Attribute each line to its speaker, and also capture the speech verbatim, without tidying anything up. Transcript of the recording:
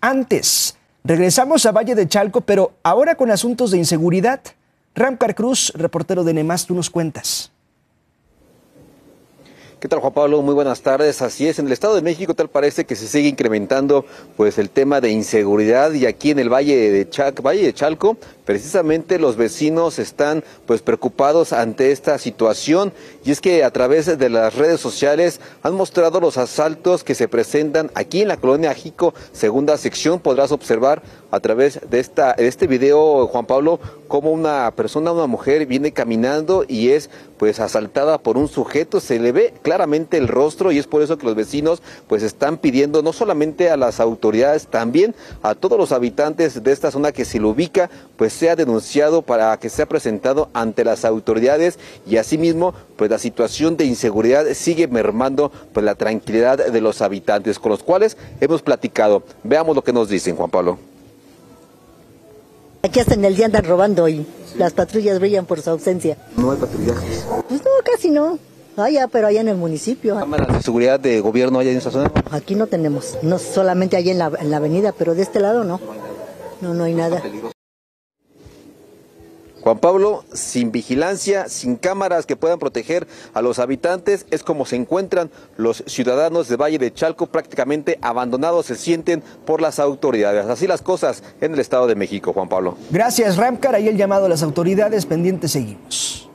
Speaker 1: antes. Regresamos a Valle de Chalco, pero ahora con asuntos de inseguridad. Ramcar Cruz, reportero de Nemás, tú nos cuentas.
Speaker 2: ¿Qué tal, Juan Pablo? Muy buenas tardes. Así es, en el Estado de México tal parece que se sigue incrementando pues el tema de inseguridad, y aquí en el Valle de Chalco, Valle de Chalco precisamente los vecinos están pues preocupados ante esta situación, y es que a través de las redes sociales han mostrado los asaltos que se presentan aquí en la colonia Jico, segunda sección. Podrás observar a través de esta de este video, Juan Pablo, cómo una persona, una mujer viene caminando y es pues asaltada por un sujeto. Se le ve claramente el rostro, y es por eso que los vecinos pues están pidiendo no solamente a las autoridades, también a todos los habitantes de esta zona que si lo ubica pues sea denunciado para que sea presentado ante las autoridades, y asimismo pues la situación de inseguridad sigue mermando pues la tranquilidad de los habitantes con los cuales hemos platicado. Veamos lo que nos dicen, Juan Pablo.
Speaker 3: Aquí hasta en el día andan robando y sí, las patrullas brillan por su ausencia.
Speaker 2: ¿No hay patrullajes?
Speaker 3: Pues no, casi no. Allá, pero allá en el municipio.
Speaker 2: ¿Cámaras de seguridad de gobierno allá en esa zona?
Speaker 3: Aquí no tenemos, no solamente allá en la, en la avenida, pero de este lado no. No, no hay nada.
Speaker 2: Juan Pablo, sin vigilancia, sin cámaras que puedan proteger a los habitantes, es como se encuentran los ciudadanos de Valle de Chalco, prácticamente abandonados se sienten por las autoridades. Así las cosas en el Estado de México, Juan Pablo.
Speaker 1: Gracias, Ramcar. Ahí el llamado a las autoridades, pendientes seguimos.